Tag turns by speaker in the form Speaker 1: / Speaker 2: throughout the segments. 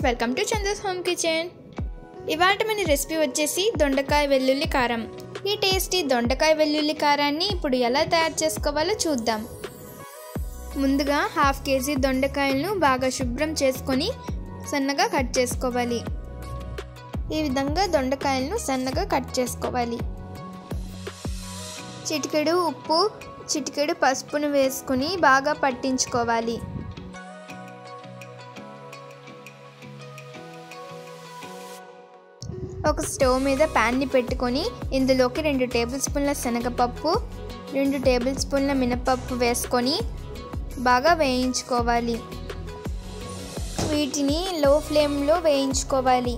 Speaker 1: Welcome to Chandu's home kitchen. ఇవాళ మన recipe వచ్చేసి దొండకాయ వెల్లుల్లి కారం. ఈ టేస్టీ దొండకాయ వెల్లుల్లి కారాన్ని ఇప్పుడు ఎలా తయారు చేసుకోవాలో చూద్దాం. ముందుగా 1/2 కేజీ దొండకాయలను బాగా శుభ్రం చేసుకొని సన్నగా కట్ చేసుకోవాలి. ఈ విధంగా దొండకాయలను సన్నగా కట్ చేసుకోవాలి. చిటికెడు ఉప్పు, చిటికెడు పసుపును వేసుకొని బాగా పట్టించుకోవాలి. ఒక స్టవ్ మీద ప్యాన్ని పెట్టుకొని ఇందులోకి 2 టేబుల్ స్పూన్ల శనగపప్పు, 2 టేబుల్ స్పూన్ల మినపప్పు వేసుకొని బాగా వేయించుకోవాలి. వీటిని లో ఫ్లేమ్లో వేయించుకోవాలి.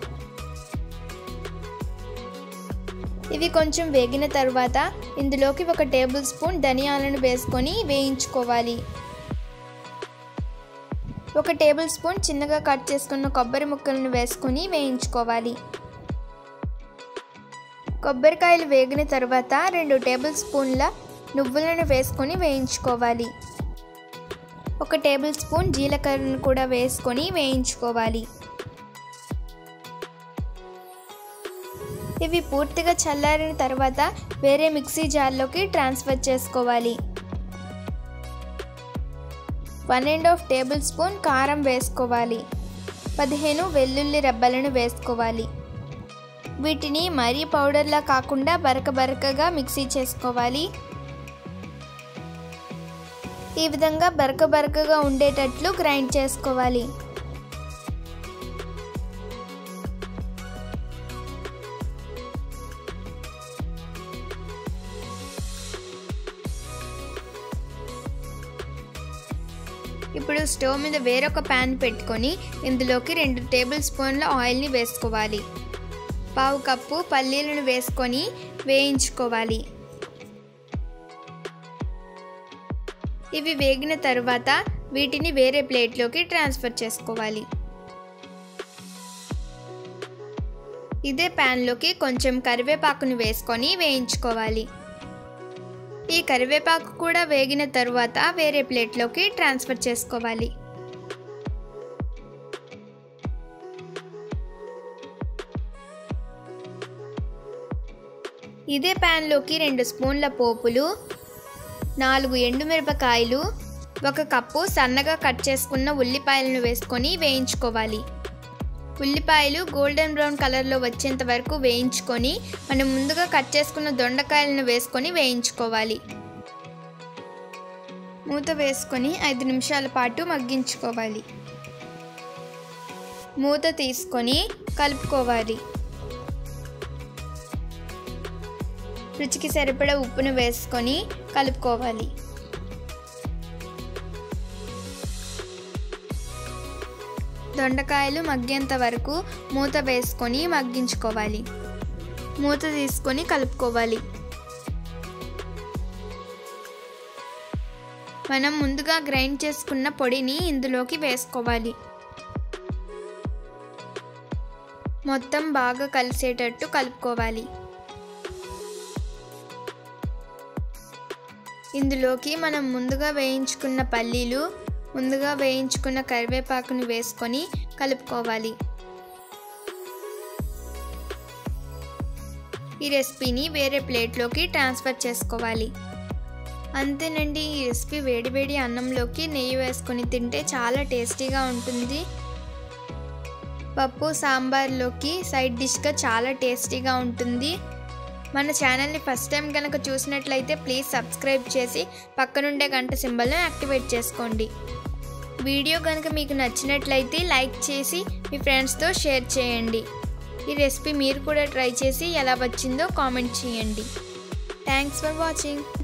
Speaker 1: ఇవి కొంచెం వేగిన తర్వాత ఇందులోకి 1 టేబుల్ స్పూన్ ధనియాలను వేసుకొని వేయించుకోవాలి. 1 టేబుల్ స్పూన్ చిన్నగా కట్ చేసుకున్న కొబ్బరి ముక్కలను వేసుకొని వేయించుకోవాలి. కొబ్బరికాయలు వేగిన తర్వాత 2 టేబుల్ స్పూన్ల నువ్వులను వేసుకొని వేయించుకోవాలి. 1 టేబుల్ స్పూన్ జీలకర్రను కూడా వేసుకొని వేయించుకోవాలి. ఇవి పూర్తిగా చల్లారిన తర్వాత వేరే మిక్సీ జార్లోకి ట్రాన్స్ఫర్ చేసుకోవాలి. 1½ టేబుల్ స్పూన్ కారం వేసుకోవాలి. 15 వెల్లుల్లి రెబ్బలను వేసుకోవాలి. వీటిని మరీ పౌడర్లా కాకుండా బరకగా మిక్సీ చేసుకోవాలి. ఈ విధంగా బరకగా ఉండేటట్లు గ్రైండ్ చేసుకోవాలి. ఇప్పుడు స్టవ్ మీద వేరొక ప్యాన్ పెట్టుకొని ఇందులోకి 2 టేబుల్ స్పూన్ల ఆయిల్ని వేసుకోవాలి. 1/2 కప్పు పల్లీలను వేసుకొని వేయించుకోవాలి. ఇవి వేగిన తర్వాత వీటిని వేరే ప్లేట్లోకి ట్రాన్స్ఫర్ చేసుకోవాలి. ఇదే ప్యాన్లోకి కొంచెం కరివేపాకును వేసుకొని వేయించుకోవాలి. ఈ కరివేపాకు కూడా వేగిన తర్వాత వేరే ప్లేట్లోకి ట్రాన్స్ఫర్ చేసుకోవాలి. ఇదే ప్యాన్లోకి 2 స్పూన్ల పోపులు, 4 ఎండుమిరపకాయలు, 1 కప్పు సన్నగా కట్ చేసుకున్న ఉల్లిపాయలను వేసుకొని వేయించుకోవాలి. ఉల్లిపాయలు గోల్డెన్ బ్రౌన్ కలర్లో వచ్చేంత వరకు వేయించుకొని మనం ముందుగా కట్ చేసుకున్న దొండకాయలను వేసుకొని వేయించుకోవాలి. మూత వేసుకొని 5 నిమిషాల పాటు మగ్గించుకోవాలి. మూత తీసుకొని కలుపుకోవాలి. రుచికి సరిపడా ఉప్పును వేసుకొని కలుపుకోవాలి. దొండకాయలు మగ్గేంత వరకు మూత వేసుకొని మగ్గించుకోవాలి. మూత తీసుకొని కలుపుకోవాలి. మనం ముందుగా గ్రైండ్ చేసుకున్న పొడిని ఇందులోకి వేసుకోవాలి. మొత్తం బాగా కలిసేటట్టు కలుపుకోవాలి. ఇందులోకి మనం ముందుగా వేయించుకున్న పల్లీలు, ముందుగా వేయించుకున్న కరివేపాకుని వేసుకొని కలుపుకోవాలి. ఈ రెసిపీని వేరే ప్లేట్లోకి ట్రాన్స్ఫర్ చేసుకోవాలి. అంతేనండి, ఈ రెసిపీ వేడివేడి అన్నంలోకి నెయ్యి వేసుకొని తింటే చాలా టేస్టీగా ఉంటుంది. పప్పు సాంబార్లోకి సైడ్ డిష్గా చాలా టేస్టీగా ఉంటుంది. మన ఛానల్ని ఫస్ట్ టైం కనుక చూసినట్లయితే ప్లీజ్ సబ్స్క్రైబ్ చేసి పక్కనుండే గంట సింబల్ని యాక్టివేట్ చేసుకోండి. వీడియో కనుక మీకు నచ్చినట్లయితే లైక్ చేసి మీ ఫ్రెండ్స్తో షేర్ చేయండి. ఈ రెసిపీ మీరు కూడా ట్రై చేసి ఎలా వచ్చిందో కామెంట్ చేయండి. Thanks for watching.